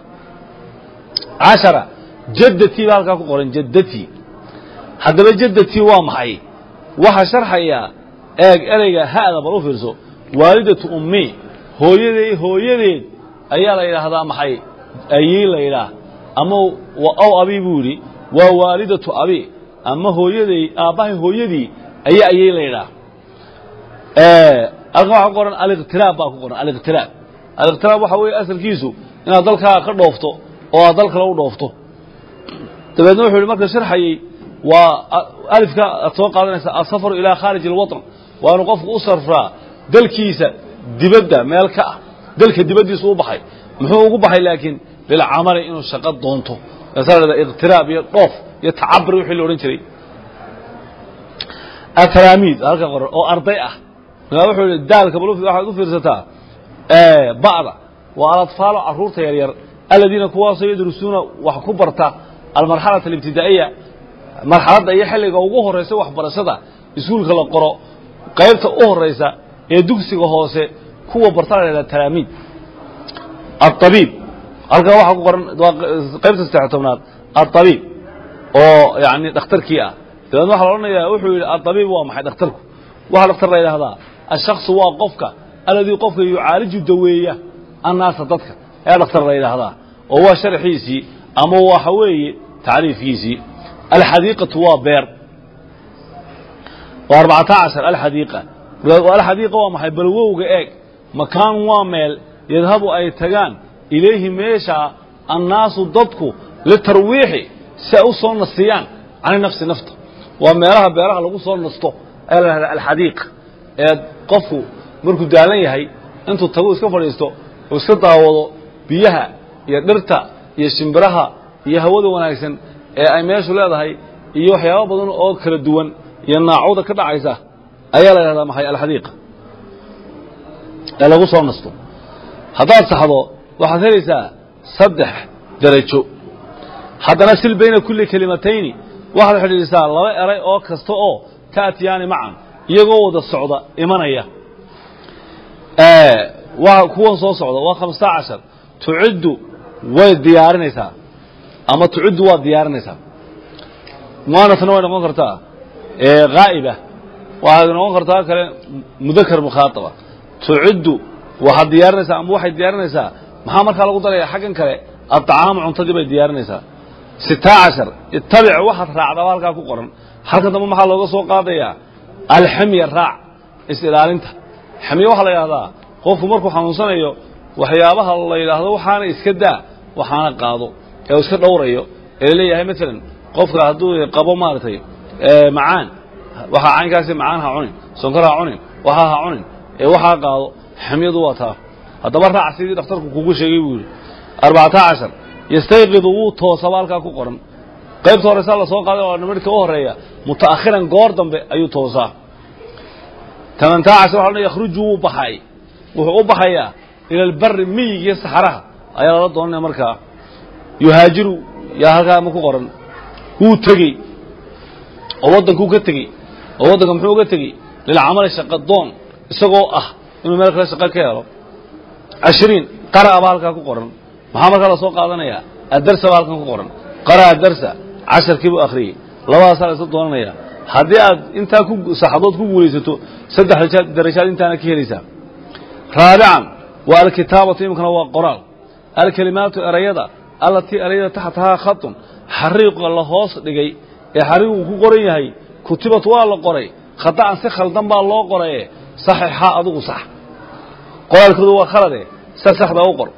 10 jaddati halka ku qoran jaddati haddaba jaddati waa maxay waxa sharxaya ereyga haada bal u fiirso waalidatu ummi hooyadeed ayaa la yiraahdaa maxay ayay la yiraahdaa ama oo abi buuri waa waalidatu abi ama hooyaday aabahay hooyadii ayay la yiraahdaa alqa waxa qoran al-iqtiraab baa ku qoran al-iqtiraab waxa weeye asalkiisu inaad dalka ka dhoofto oo aad dalka u dhoofto tabeedna wuxuu marka sharxayay waa alifka soo qaadanaysa asafar ila kharij alwatan waa inuu qofku u safraa dalkiisa dibadda meel ka ah dalka dibadiisa u baxay muxuu ugu baxay laakiin bil amal inuu shaqo doonto asalada iqtiraab iyo dhoof iyo tacabur wixii la oran jiray atramid halka qoran oo arday ah wuxuu daalka bal waxa u fiirsataa bacda waa atfaal aruurta yar yar alladina kuwaas yadrusuuna wax ku barta almarxalada alibtidaa'iya marxaladda iyo xilliga ugu horeysa waxbarashada iskuulka la qoro qaybta u horeysa ee dugsiga hoose kuwa bartaanayna talaamiid at-tabiib halka waxa ku qoran qaybta 13aad at-tabiib oo yaani dhakhtarkii ah dadna waxa la oranayaa wuxuu yiri at-tabiib waa maxay dhakhtarku waxa dhakhtar la yiraahdaa ash-shakhs waa qofka alladii qofka yu'aaliju daweeya annaasa dadka ee dhakhtar la yiraahdaa oo waa sharxiisi ama waxa weeye taariifiisi الحديقة وبير و14 الحديقة والحديقة ومحي بلوغ ايك مكان وامل يذهب اي تغان اليه ميشا الناس ضدكو للترويح سأوصل نصيان عن نفس نفطه وميرها بيرها لغو صول نصطو الحديقة قفو مركو دالان يهي انتو تغو اسكا فريستو واسكا داوضو بيها يدرتا يشمبرها يهودو وناكسن ay meeshu leedahay iyo waxyaabo badan oo kala duwan iyo naacooda ka dhacaysa ayaa la yiraahdaa maxay al-hadiiqa lagu soo nasto hadaad saxdo waxaad helaysaa 3 darajo haddana sil bayna kulli kalimatayn waxaad xidhiidhisaa laba eray oo kasta oo taatiyani macan iyagoo wada socda imanaya waa kuwa soo socda waa 15 tu'iddu way diyaarinaysaa ama tu'iddu waa diyaarinaysaa muanasna way noqon kartaa غائبة waxaad noqon kartaa kale mudakar mukhaataba tu'iddu waxa diyaarinaysaa ama waxay diyaarinaysaa maxaa markaa lagu daray xagan kale at'aam cuntadii bay diyaarinaysaa 16 ittabic waxaad raacdaa halka ku qoran halka dambe maxaa looga soo qaadayaa alxamiya raac is-ilaalinta xamiya waxa la yiraahdaa qofku markuu xanuunsanayo waxyaabaha la yiraahdo waxaana iska daa waxaana qaado ee iska dhowrayo ee leeyahay mesela qofka hadduu qabo maartay macaan waxa caynkaasi macaan ha cunin sonkor ha cunin waxa ha cunin ee waxa qaado xamiyadu waa taa haddaba raac sidii dhakhtarku kugu sheegay buu 14 yastayqidu toosabaalka ku qoran qaybta hore la soo qaaday oo nimarka u horeeya mutaakhiran goor dambe ayuu toosaa 18 waxa la yakhruju baxay wuxuu u baxayaa ila albarri miyiga saxaraha ayaa la doonay markaa yuhaajiru yaa halka ma ku qoran wuu tagay oo wadanku ka tagay oo wadanka muxuu uga tagay lil amal shaqadoon isagoo ah inuu meel kale shaqo ka helo 20 qara halka ku qoran محمد قال سوق قادنيا الدرس بالكم قرن قرأ الدرس 10 كيلو أخري لو صار صدقونيا هذه أنت كو صحابات كو وليستو سد درجات أنت أنا كهريسا رابعا والكتابة يمكن هو قرآن الكلمات الرياضة التي أريد تحتها خط حريق الله هوس دقي حريق كو قرية هي كتبت والله قري خطأ سخل دم الله قري صحيح أدو صح قال كذا وخلده سخ ده وقر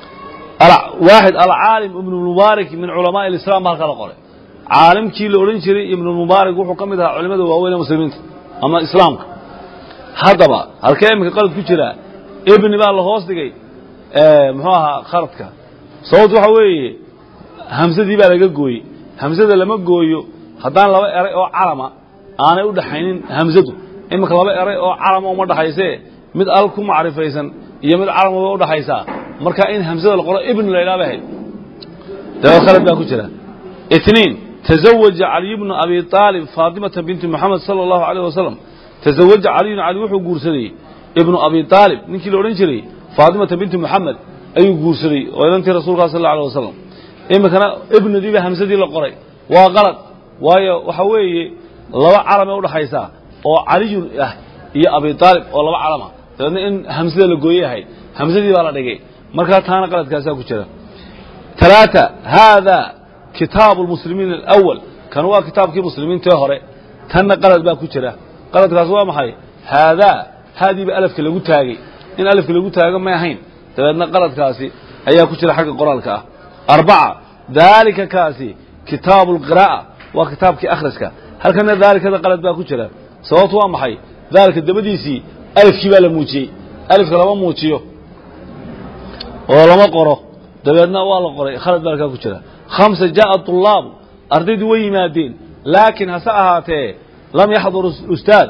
واحد العالم ابن المبارك من علماء الإسلام ما قال قري عالم كي لورنشري ابن المبارك وحكم ده علماء وأول مسلمين أما الإسلام هذا بقى الكلام قال كتيرة ابن بقى الله هوس دقي محاها خرطك صوت وحوي همزة دي بقى لقوي همزة لما قويه haddaan laba eray oo calama aanay u dhaxaynin hamzadu imika laba eray oo calama uma dhaxaysee mid al ku macrifaysan iyo mid calama u dhaxaysa marka in hamzada la qoro ibn la ilaahay dawa khalad baa ku jira اثنين تزوج علي بن ابي طالب فاطمه بنت محمد صلى الله عليه وسلم تزوج علي wuxuu guursaday ibn abi talib ninkii la oran jiray فاطمه بنت محمد ayuu guursaday oo inantii rasuulka sallallahu alayhi wasallam imikana ibn diba hamzadii la qoray waa qalad waayo waxa weeye laba calama u dhaxaysa oo Ali ah iyo Abi Talib oo laba calama dadna in hamzada la gooyahay hamzadii baa la dhigay marka taana qaladkaas ku jira ثلاثة هذا كتاب المسلمين الأول كان هو كتاب كي مسلمين تهرة تنا قلد بقى كجرة قلد كاسوا محي هذه بألف كلا جود تاجي إن ألف كلا جود تاجي ما يهين تنا قلد كاسي أيها كجرة حق القرآن كا أربعة ذلك كاسي كتاب القراءة وكتاب كي أخرسك هل كان ذلك هذا قلد بقى كجرة صوت وامحي ذلك الدبديسي ألف كبال موتي ألف كلا موتيو ولا ما قرأ دبنا والله قرأ خلد بالك كجرة خمسة جاء الطلاب أردد ويمادين لكن هسأهاته لم يحضر الأستاذ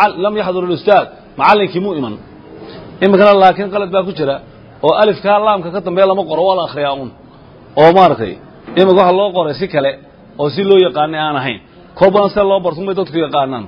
معلم كمؤمن إما كان الله كان قلت باكو جرا وألف كان الله كتب بيلا مقرأ ولا أخرياؤون أو مارتي إما قال الله قرأ سكله أو سيلو يقاني أنا هين كوبان سال الله برسوم بيتوت في يقانن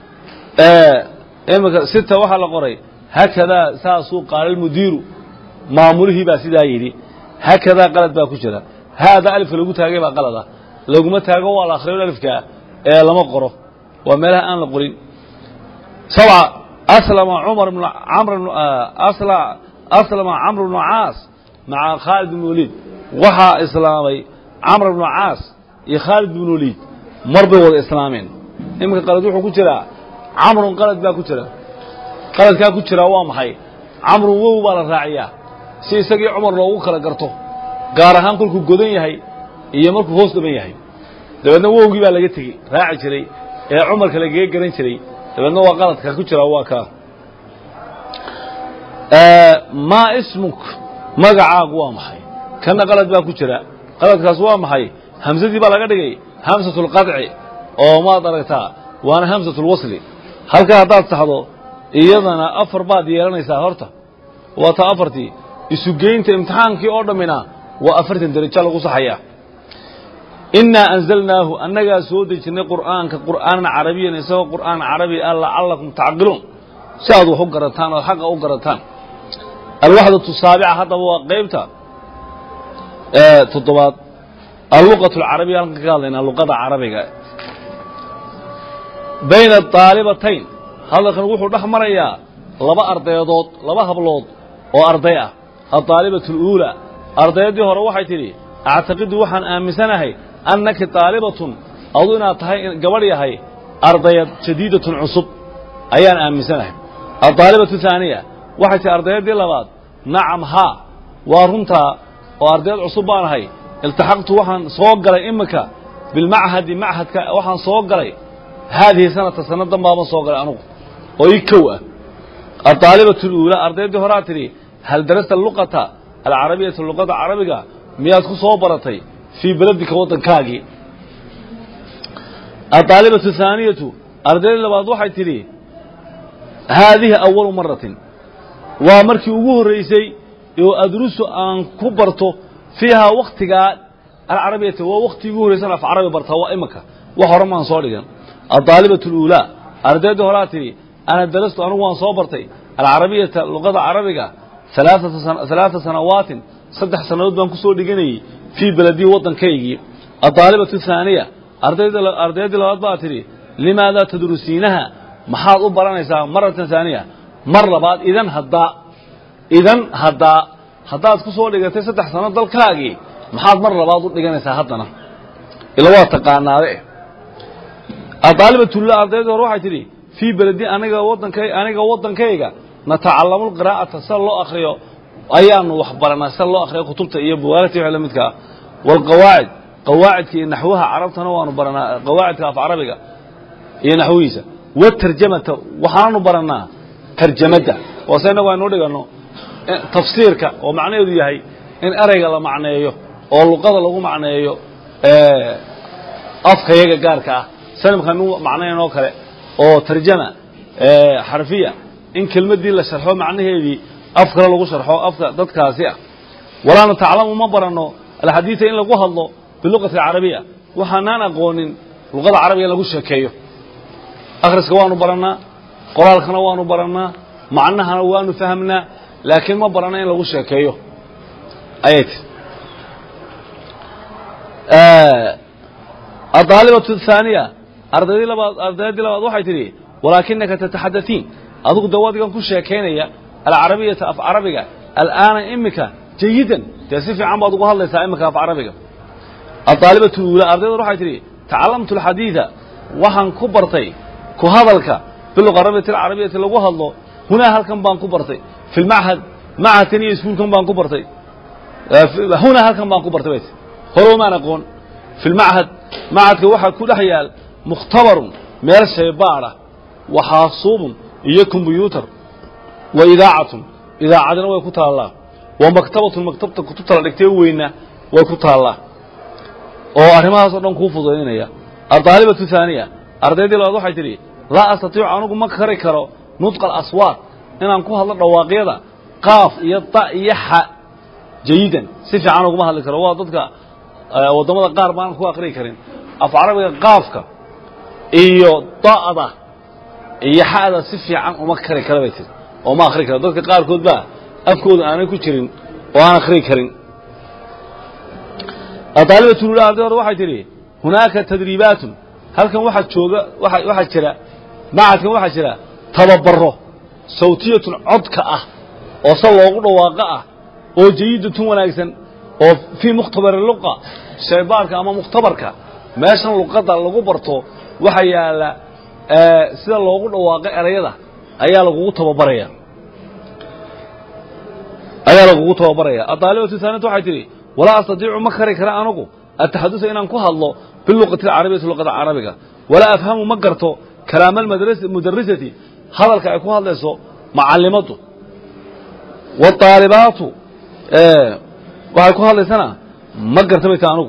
إما ستة واحد قرأ هكذا ساسو قال المدير ماموره باسدا يدي هكذا قلت باكو جرا هذا ألف لو تاجي بقى قلده لو ما تاجوا ولا آخرين ألف كا لما قرأ وملها أن القرين سبعة أسلم عمرو بن عاص مع خالد بن الوليد وحى إسلامي عمرو بن عاص يا خالد بن الوليد مربي والإسلامين إما قالوا حكوا كتيرا عمرو قالت بقى كتيرا قالت كا كتيرا وامحي عمرو وهو ولا راعية سيسقي عمر لو خلا قرطه gaar ahaan kulku godan yahay iyo markuu hoos dhaban yahay dabadna wowgii baa laga tagay raaci jiray ee Umar kale geey garan jiray dabadna waa qaladka ku jira waa ka ma ismuk magacaagu waa maxay kana qalad baa ku jira qaladkaas waa maxay hamzadii baa laga dhigay hamzatul qad'i oo ma daragtaa waana hamzatul wasli halka hadaad saxdo iyadana afar baad yeelanaysaa horta waa ta afartii isu geynta imtixaankii oo dhamina وأفرت درجة لغو صحيح إنا أنزلناه أنك سودجنا قرآن عربيا يسوى قرآن عربي ألا علكم تعقلون سادوا حقرتان والحق أقرتان الوحدة السابعة هذا هو قيبتها تطبات اللغة العربية قال لنا اللغة العربية بين الطالبتين هذا كان وحو الأحمر إياه لبا أرضيضات لبا هبلوض وأرضية الطالبة الأولى أرضيتي هو روحي تري أعتقد وحن آمسنا هي أنك طالبة أظن أتهي قبلي هي أرضية شديدة عصب أيان آمسنا هي الطالبة الثانية وحتى أرضيتي لبعض نعم ها وارمتها وأرضية عصبان هي التحقت وحن صوغري إمك بالمعهد معهد وحن صوغري هذه سنة بابا صوغري أنو ويكوة الطالبة الأولى أرضيتي هو راتري هل درست اللغة العربية اللغة العربية مياد صوبرتي في بلدك وطن كاجي الطالبة الثانية أردين لبعض واحد تري هذه أول مرة ومركي وجوه الرئيسي أدرس أن كبرته فيها وقت العربية ووقت وجوه الرئيسي في عربي برتها وإمك وحرمان صادقا الطالبة الأولى أردين هراتي أنا درست أنوان صوبرتي العربية اللغة العربية 3 سنوات saddex sanadood baan ku soo dhiganayay fii beledii waddankaygii adaalibatu thaaniya ardaydii labaad baa tidhi limaadaa tadrusiinaha maxaad u baranaysaa maratan thaaniya mar labaad idan haddaad ku soo dhigatay 3 sano dalkaagii maxaad mar labaad u dhiganaysaa haddana ila waa taqaanaade adaalibatu la ardaydii hore waxay tidhi fii beledii aniga waddankayga natacallamu alqiraa'ata sal loo akhriyo ayaanu wax baranaa sal loo akhriyo kutubta iyo buwaagta wixii la midka والقواعد قواعد كي نحوها عربتنا وانو برنا قواعد في عربية هي نحويسة والترجمة وحانو برنا ترجمتها وسينا وانو لغانو تفسيرك ومعنى ذي هي إن أريق الله معنى أو اللغة الله معنى أفكا يجا قاركا سنم خانو معنى نوكرة أو ترجمة حرفية إن كلمة دي اللي شرحوه معنى هذي أفكا لغو شرحوه أفكا ضد كاسية ولا نتعلم ما برنو الحديث إن لقوها الله باللغة العربية وحنانا قونين اللغة العربية لقوش شكيه أخرس كوانو برنا قرال خنوانو برنا معناها وانو فهمنا لكن ما برنا إن لقوش شكيه آيات الطالبة الثانية أردادي لبعض وحيت لي ولكنك تتحدثين أذوق دوادي كان كل شكينية العربية أف عربية الآن إمك جيدا تأسف عن بعض الله يساعدك في عربية الطالبة الأولى أردت روح يتري تعلمت الحديث وحن كبرتي كهذلك باللغة العربية اللي وها الله هنا هل كان بان كبرتي في المعهد معهد تاني يسكون كان بان كبرتي هنا هل كان بان كبرتي بيت هو ما نقول في المعهد معهد كواحد كل حيال مختبر مارس عبارة وحاسوب إيه كمبيوتر وإذاعة عدنا ويكتها الله ومكتبة كتبت الكتاب وينه ويكتها الله oo arimahaas oo dhan ku fududeynaya ardaalibatu thaniya ardaydii la waxay tiri la astatiic anigu ma kari karo nudqal aswaat inaan ku hadlo dhawaaqyada qaaf iyo ta iyo ha jayidan si fiican ugu hadli karo waa dadka wadamada qaar baan ku aqri karin af carabiga qaafka iyo ta'ada iyo haada si fiican uma kari karo bay tiri oo ma akhri karo dadka qaar kood ba afkooda aanay ku jirin oo aan akhri karin الطالبة الأولى أردت واحد تري هناك تدريبات هل كان واحد شوقة واحد شراء معك واحد شراء تببره صوتية عدكة وصوغ واقعة وجيدة ونكسن وفي مختبر اللغة شيبارك أما مختبرك ما يشن اللغة اللغة برطو وحيالا سيدا اللغة واقع رياضة أيها لغة تببرية الطالبة الثانية واحد تري ولا أستطيع مكري كرا أنكو التحدث إن أنكوها الله باللغة العربية اللغة العربية ولا أفهم مقرته كلام المدرسة هذا الكأكوها الله يسو معلمته والطالبات وهيكوها الله سنة مقرته بيتانكو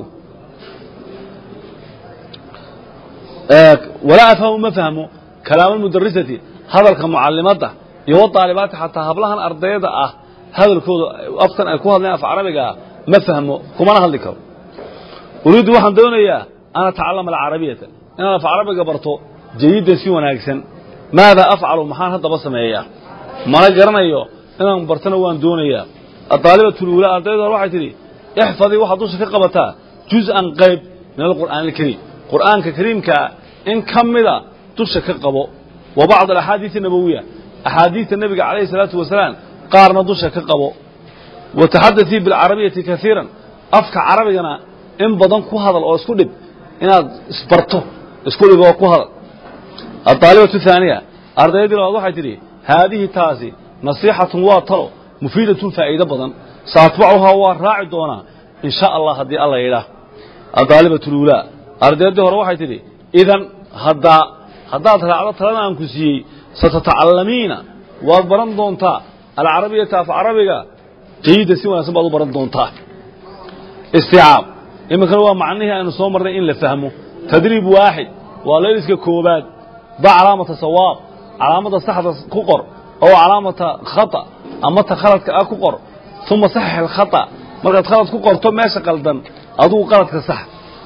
ولا أفهم ما فهمه كلام المدرسة هذا كمعلمته يو الطالبات حتى هبلها الأرضية هذا الكود أفتن أكوها لنا في عربية ما فهمه كما أنا هذلك أريد واحد دوني أنا أتعلم العربية أنا في عربية قبرته جيد سوى ناقصا ماذا أفعل محان هذا بس ما إياه ما نقرنا إياه أنا مبرتنا وان دوني الطالبة الأولى أريد واحد لي احفظي واحد دوش في قبتها جزءا قيب من القرآن الكريم قرآن كريم كإن كمل دوش في قبو وبعض الأحاديث النبوية أحاديث النبي عليه الصلاة والسلام قارن دوش في قبو وتحدثي بالعربية كثيرا أفكار عربينا إن بدن كهذا أو اسكولب إن اسبرتو اسكولب أو كهذا الطالبة الثانية أرضية الواضح تري هذه تازي نصيحة واطرة مفيدة فائدة بدن سأتبعها وراعي دونا إن شاء الله هدي الله إله الطالبة الأولى أرضية الواضح تري إذن هدا ترى أنكسي ستتعلمين وبرن دونتا العربية في عربية جيدة سوى نسبة برد دونتا استيعاب إما كانوا معنيه أن صومر إن لفهمه تدريب واحد ولا يسك كوبات ضع علامة صواب علامة صحة كقر أو علامة خطأ أما تخلط كقر ثم صحح الخطأ مرة تخلط كقر ثم ماشي قلدن أدو قلت كصح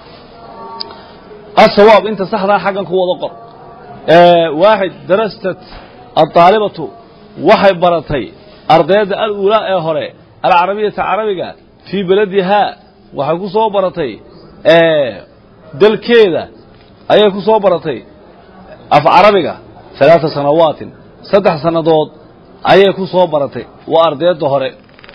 الصواب أنت صح ذا حاجة قوة ذكر واحد درست الطالبة وحي برتي أرضية الأولى هراء العربية عربية في بلدها وحكو صوبرتي دل كيدا أيكو صوبرتي أف عربية 3 سنوات 6 سنوات أيكو صوبرتي وأرضية ظهري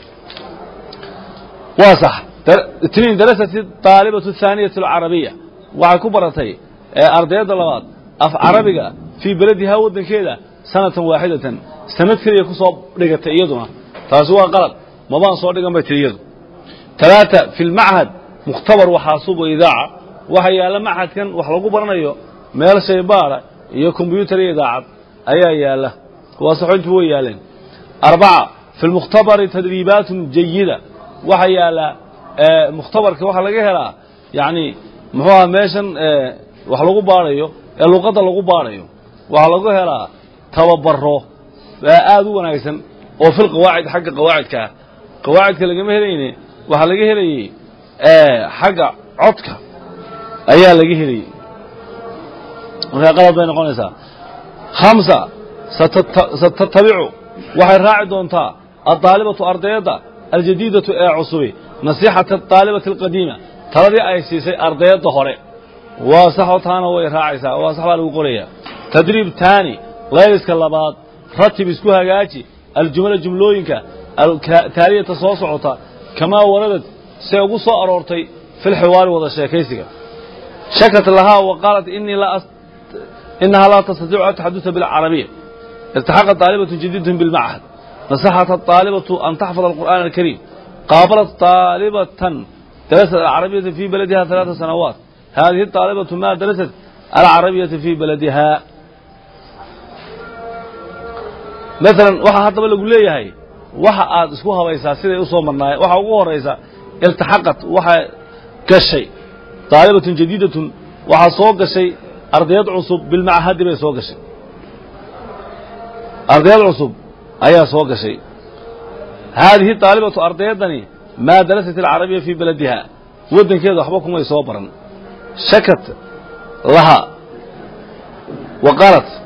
واصح 2 درست الطالبة الثانية العربية وحكو برتي أرضية ضلوات أف عربية في بلدها ودن كيدا سنة واحدة سنة كريه كصوب رجعت يدنا تاسوا غلط ما بان صور رجع بتريد 3 في المعهد مختبر وحاسوب وإذاعة وحيا المعهد كان وحلقوا برنايو مال سيبارة يا كمبيوتر إذاعة أيا له وصحون جوي يالين 4 في المختبر تدريبات جيدة وحيا له مختبر كوحلقها لا يعني هو ماشن وحلقوا باريو اللغة اللغوا باريو وحلقوا لا تببره aad u wanaagsan oo fil qawaacid xagga qawaacid laga helayay waxa laga helayay xagga codka ayaa laga helayay waxa qalad bay noqonaysaa 5 satatabicu waxay raaci doontaa الطالبة ardayda الجديدة ee cusub nasiixata الطالبة القديمة taladii ay siisay ardayda hore waa sax oo taana way raacaysaa waa sax baa lagu qorayaa tadriib taani layliska labaad رتب اسكوها جاجي الجملة جملوينك التالية تصوصعتا كما وردت سيقص أرورتي في الحوار وضع الشيكيسك شكت لها وقالت إنها لا تستطيع التحدث بالعربية التحقت طالبة جديدة بالمعهد نصحت الطالبة أن تحفظ القرآن الكريم قابلت طالبة درست العربية في بلدها 3 سنوات هذه الطالبة ما درست العربية في بلدها مثلا waxa hadaba lagu leeyahay waxa aad isku habaysaa siday u soo marnaay waxa ugu horeysa iltixaqat waxa gashay طالبة جديدة waxa soo gashay ardayad cusub bil maahad bay soo gashay ardayad cusub ayaa soo gashay هذه طالبة ardayadani ما درست العربية في بلدها wadankeedu waxba kuma soo baran shakat laha وقالت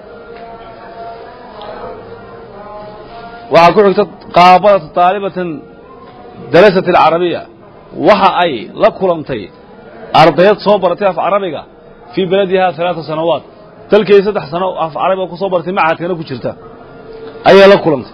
وحكوحك قابلت طالبة درست العربية وحا أي لكلمتي أرضيات صوبرتها في عربية في بلدها 3 سنوات تلك 6 سنوات في عربية وصوبرتي معها كانوا كشرتها أي لكلمتي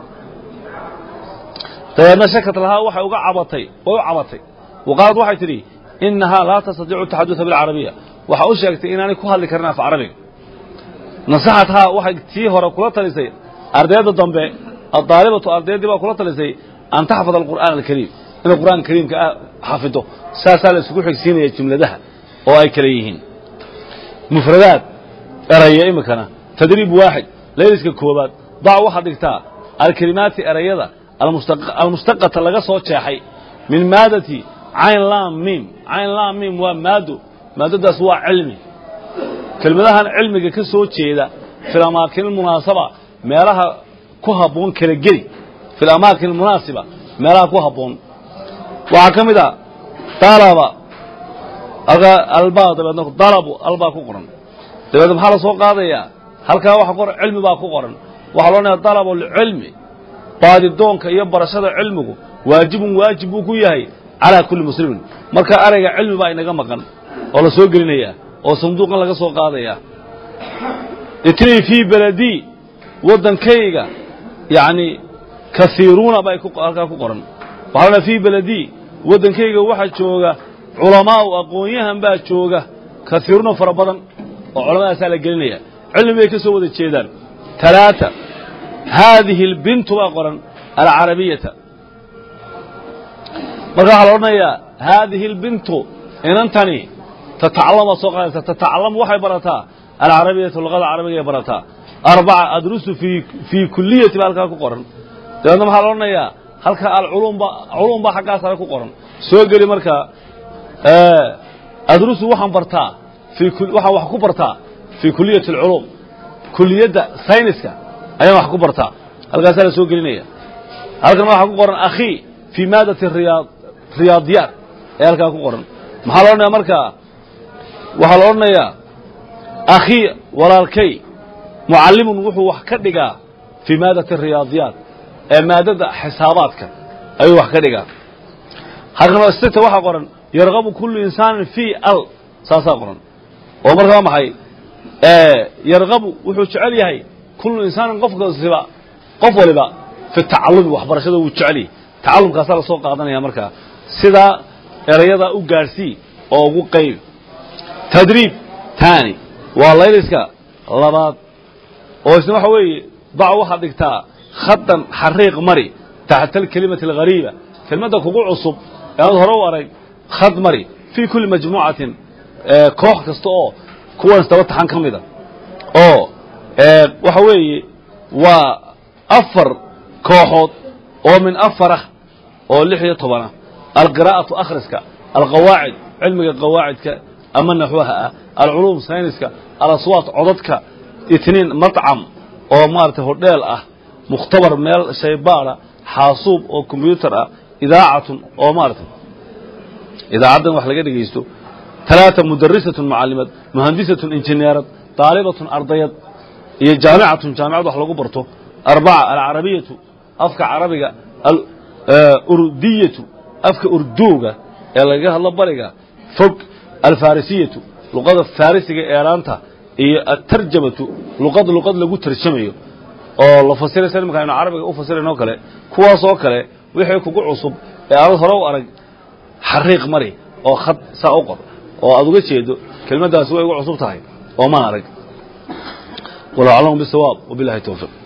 تيانا شكت لها وحا وقعبتي وقالت وحي تري إنها لا تستطيع التحدث بالعربية وحا أشيكتي إناني كوها اللي كرنا في عربية نصحتها وحا تيهور وكلتها لسي أرضيات الضنبي الطالبة أرديدي بقى كلها لسي أن تحفظ القرآن الكريم إن القرآن الكريم حافظه ساسال سكوح حسين الجملة ده أو أي كريهين مفردات أرياء مكانه تدريب واحد ليس ككوبات ضع واحد اكتاء الكلمات أرياء المشتقة لغا صوت شاحي من مادة عين لام ميم ومادة ده سواء علمي كلمة ده علمي كسوت شيء ده في الأماكن المناسبة ما لها كهبون كالجري في الأماكن المناسبة ما لا كهبون وعكمدا طلب البعض بأنه ضربوا البا كقرن تبدأ بحال سوق قاضية هل كان وحقر علم با كقرن وحلونا طلب العلم بعد الدون كيبر شذا علمه واجب كيهي على كل مسلم مركا أرجع علم با إنك مكان ولا سوق جرينية أو صندوق لك سوق قاضية اتنين في بلدي ودن كيجا يعني كثيرون بايكو قرن وحنا في بلدي ودن كيجا واحد شوغا علماء وأقوياء با شوغا كثيرون فربضن وعلماء سالة قلنية علم يكسو وذا الشيدان 3 هذه البنت وقرن العربية مرة حلونا هذه البنت إن أنتني تتعلم وحي برتا العربية اللغة العربية برتا 4 أدرس في كلية بالك قرن لأنهم حلونا هلك العلوم بحقها سالك قرن سوق لي مركا أدرس وحن برتا في كل وحكو برتا في كلية العلوم كلية ساينسكا أيام وحكو برتا هلك سال سوق لي هلك ما حكو قرن أخي في مادة الرياضيات هلك حكو قرن محلونا مركا وحلونا أخي ولا الكي معلم وحو وحكدقا في مادة الرياضيات مادة حساباتك أي وحكدقا halkan sita waxa qoran yarqabu kullu insaanin fi al saasa qoran oo markaa maxay yarqabu wuxuu jecel yahay kullu insaanin qof waliba fi tacallum waxbarashada uu jecel yahay tacallumkaas la soo qaadanaya markaa sida erayada u gaarsii oo ugu qayb tadriib taani waa layliska labaad oo isna waxa weeye dac waxa dhigtaa khadan xariiq mari taxta kalimada al-ghariba kelmadda kugu cusub ee hore u arag khad mari fi kulli majmuucatin koox kasta oo kuwan istaba taxan kamida oo waxa weeye waa afar kooxood oo min afara oo 16 القراءة أخرسك القواعد علمك قواعدك أما نحوها العلوم ساينسك الأصوات عضدك 2 مطعم أو مارته هوديل مختبر ميل شيبارة حاسوب أو كمبيوتر إذاعة أو مارته إذاعة وحلقة دقيستو 3 مدرسة معلمة مهندسة انجنيرة طالبة أرضية هي جامعة وحلقة برتو 4 العربية أفك عربية الأردية أفك أردوغا إلا الله بريغا فوق الفارسية لغة الفارسية إيرانتا هي الترجمة لغة لغو ترجمه oo la fasiray salmka in Carabiga u fasirayno kale kuwaas oo kale wixii kugu cusub ee aad hore u arag xariiq mari oo khad saa u qor oo aad uga jeedo kelmadaas way ugu cusub tahay oo ma arag wala alamu bisawab wabillahi tawfiq